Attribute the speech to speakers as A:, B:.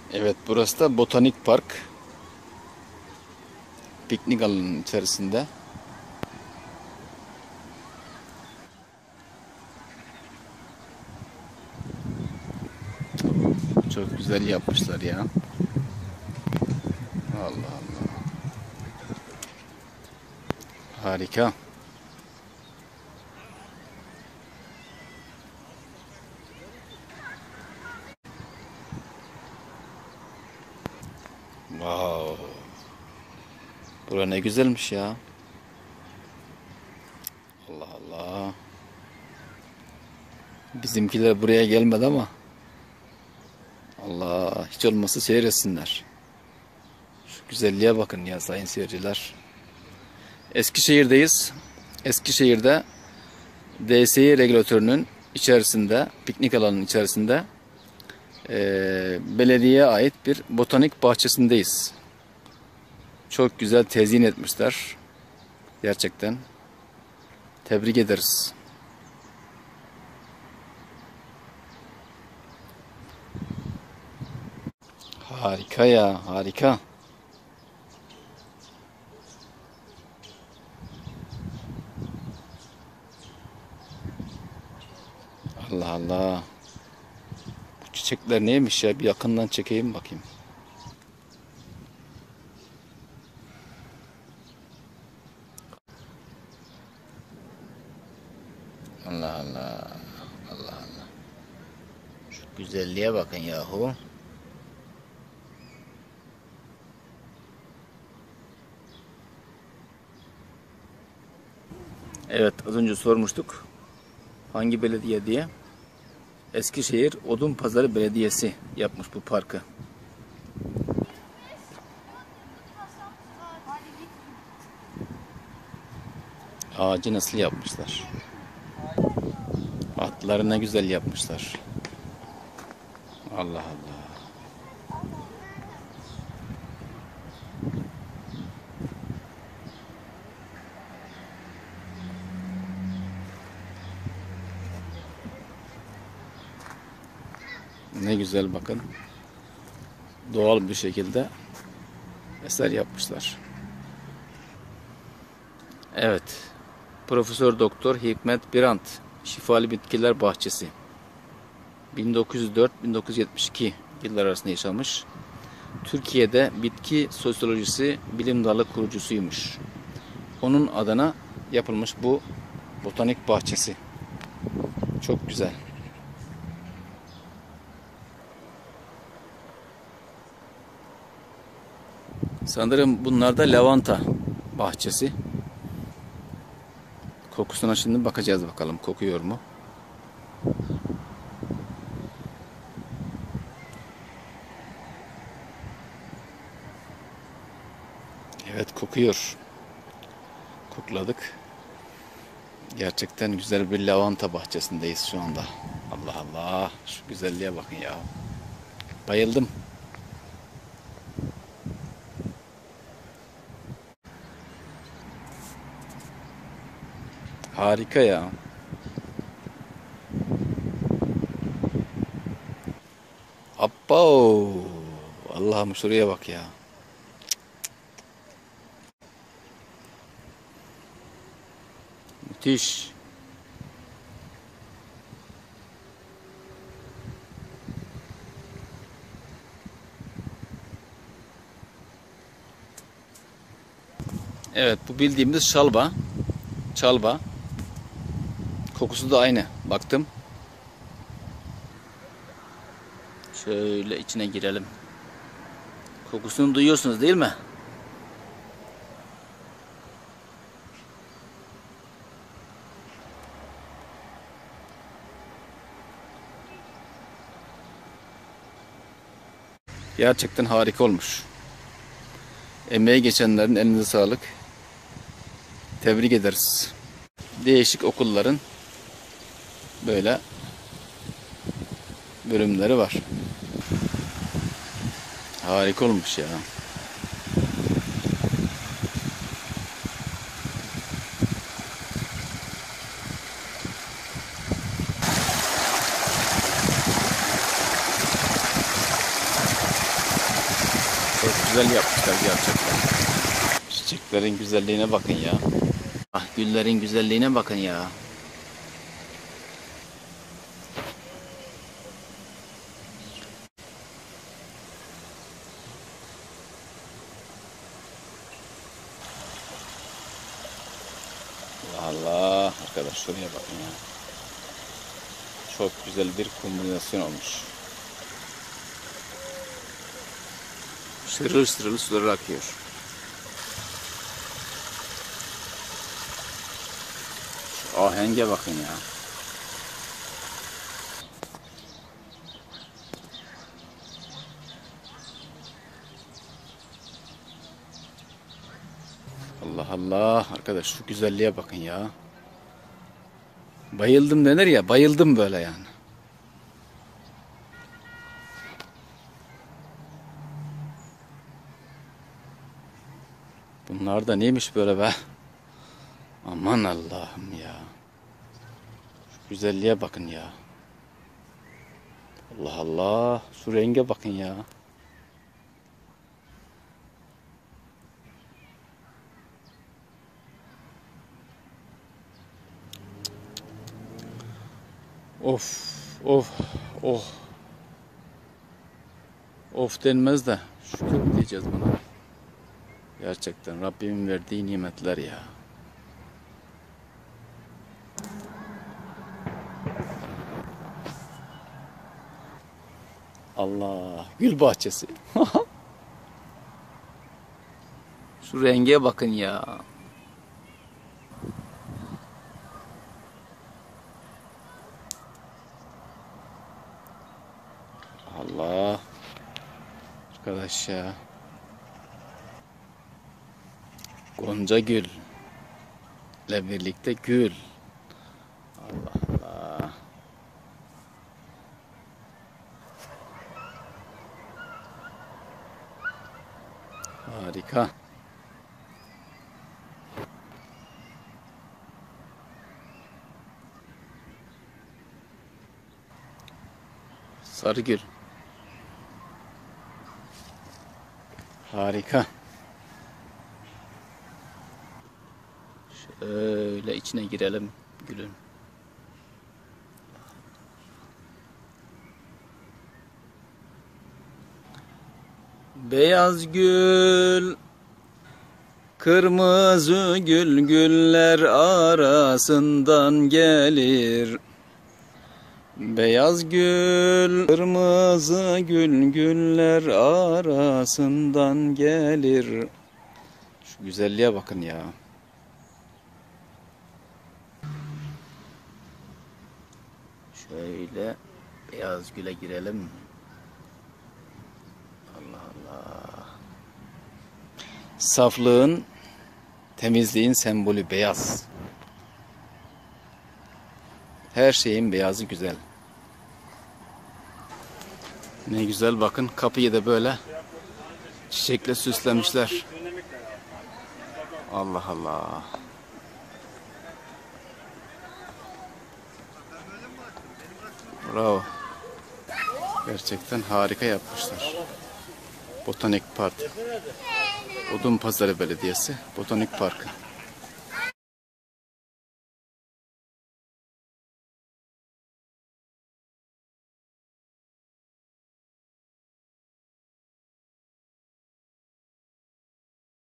A: Evet, burası da Botanik Park. Piknik alanının içerisinde. Çok güzel yapmışlar ya. Allah Allah. Harika. Wow. Bura ne güzelmiş ya. Allah Allah. Bizimkiler buraya gelmedi ama Allah, hiç olmazsa seyretsinler. Şu güzelliğe bakın ya sayın seyirciler. Eskişehir'deyiz. Eskişehir'de DSİ regülatörünün içerisinde, piknik alanının içerisinde belediyeye ait bir botanik bahçesindeyiz. Çok güzel tezyin etmişler. Gerçekten tebrik ederiz. Harika ya, harika. Allah Allah. Bu çiçekler neymiş ya? Bir yakından çekeyim bakayım. Allah Allah. Allah Allah. Şu güzelliğe bakın yahu. Evet, az önce sormuştuk. Hangi belediye diye? Eskişehir Odunpazarı Belediyesi yapmış bu parkı. Ağacı nasıl yapmışlar? Atları ne güzel yapmışlar. Allah Allah. Ne güzel bakın. Doğal bir şekilde eser yapmışlar. Evet. Profesör Doktor Hikmet Birant Şifalı Bitkiler Bahçesi. 1904-1972 yıllar arasında yaşamış. Türkiye'de bitki sosyolojisi bilim dalı kurucusuymuş. Onun adına yapılmış bu botanik bahçesi. Çok güzel. Sanırım bunlar da lavanta bahçesi. Kokusuna şimdi bakacağız bakalım kokuyor mu? Evet, kokuyor. Kokladık. Gerçekten güzel bir lavanta bahçesindeyiz şu anda. Allah Allah. Şu güzelliğe bakın ya. Bayıldım. Harika ya. Abba. Allah'ım şuraya bak ya. Müthiş. Evet, bu bildiğimiz şalba. Çalba. Kokusu da aynı. Baktım. Şöyle içine girelim. Kokusunu duyuyorsunuz değil mi? Gerçekten harika olmuş. Emeği geçenlerin elinize sağlık. Tebrik ederiz. Değişik okulların böyle bölümleri var. Harika olmuş ya. güzel yapmışlar gerçekten. Çiçeklerin güzelliğine bakın ya. Ah, güllerin güzelliğine bakın ya. Allah arkadaş, şuraya bakın ya. Çok güzel bir kombinasyon olmuş. Şırıl şırıl sular akıyor. Şu ahenge bakın ya. Allah Allah arkadaş, şu güzelliğe bakın ya. Bayıldım denir ya, bayıldım böyle yani. Bunlar da neymiş böyle be? Aman Allah'ım ya. Şu güzelliğe bakın ya. Allah Allah, şu renge bakın ya. Of of oh. Of denmez de şükür diyeceğiz buna. Gerçekten Rabbimin verdiği nimetler ya. Allah, gül bahçesi. Şu renge bakın ya. Allah. Arkadaş ya. Gonca gül ile birlikte gül. Allah Allah. Harika. Sarıgül. Harika. Şöyle içine girelim gülün. Beyaz gül, kırmızı gül, güller arasından gelir. Beyaz gül, kırmızı gül, güller arasından gelir. Şu güzelliğe bakın ya. Şöyle beyaz güle girelim. Allah Allah. Saflığın, temizliğin sembolü beyaz. Her şeyin beyazı güzel. Ne güzel bakın, kapıyı da böyle çiçekle süslemişler. Allah Allah. Bravo. Gerçekten harika yapmışlar. Botanik Park. Odunpazarı Belediyesi Botanik Parkı.